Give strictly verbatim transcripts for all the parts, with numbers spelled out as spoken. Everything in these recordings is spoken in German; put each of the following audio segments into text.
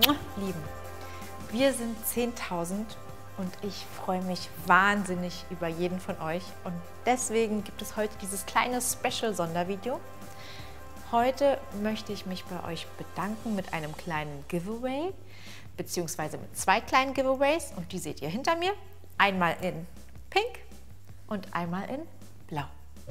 Lieben, wir sind zehntausend und ich freue mich wahnsinnig über jeden von euch. Und deswegen gibt es heute dieses kleine Special-Sondervideo. Heute möchte ich mich bei euch bedanken mit einem kleinen Giveaway, beziehungsweise mit zwei kleinen Giveaways. Und die seht ihr hinter mir. Einmal in Pink und einmal in Blau.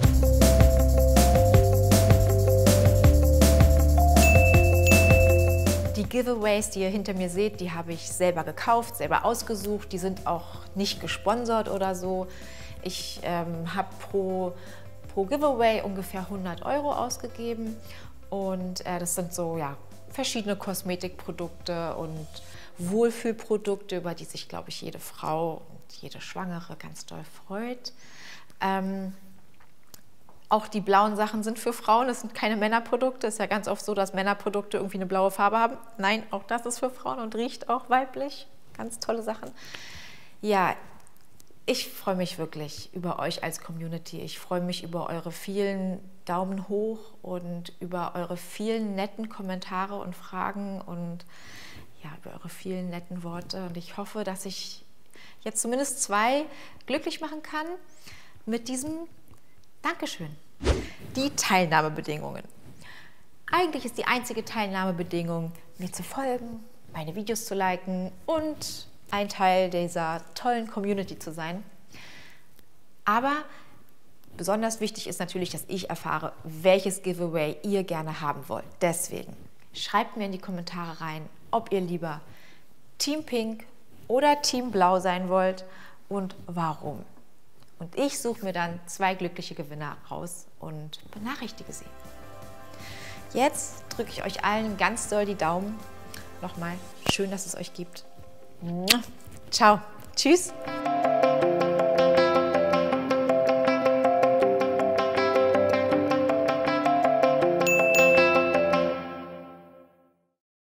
Die Giveaways, die ihr hinter mir seht, die habe ich selber gekauft, selber ausgesucht. Die sind auch nicht gesponsert oder so. Ich ähm, habe pro, pro Giveaway ungefähr hundert Euro ausgegeben. Und äh, das sind so ja, verschiedene Kosmetikprodukte und Wohlfühlprodukte, über die sich, glaube ich, jede Frau und jede Schwangere ganz doll freut. Ähm, Auch die blauen Sachen sind für Frauen, das sind keine Männerprodukte. Es ist ja ganz oft so, dass Männerprodukte irgendwie eine blaue Farbe haben. Nein, auch das ist für Frauen und riecht auch weiblich. Ganz tolle Sachen. Ja, ich freue mich wirklich über euch als Community. Ich freue mich über eure vielen Daumen hoch und über eure vielen netten Kommentare und Fragen und ja, über eure vielen netten Worte. Und ich hoffe, dass ich jetzt zumindest zwei glücklich machen kann mit diesem Dankeschön. Die Teilnahmebedingungen. Eigentlich ist die einzige Teilnahmebedingung, mir zu folgen, meine Videos zu liken und ein Teil dieser tollen Community zu sein. Aber besonders wichtig ist natürlich, dass ich erfahre, welches Giveaway ihr gerne haben wollt. Deswegen schreibt mir in die Kommentare rein, ob ihr lieber Team Pink oder Team Blau sein wollt und warum. Und ich suche mir dann zwei glückliche Gewinner raus und benachrichtige sie. Jetzt drücke ich euch allen ganz doll die Daumen. Nochmal, schön, dass es euch gibt. Ciao. Tschüss.